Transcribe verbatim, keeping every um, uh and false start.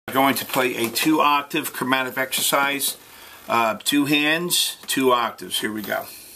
I'm going to play a two octave chromatic exercise. Uh, two hands, two octaves. Here we go.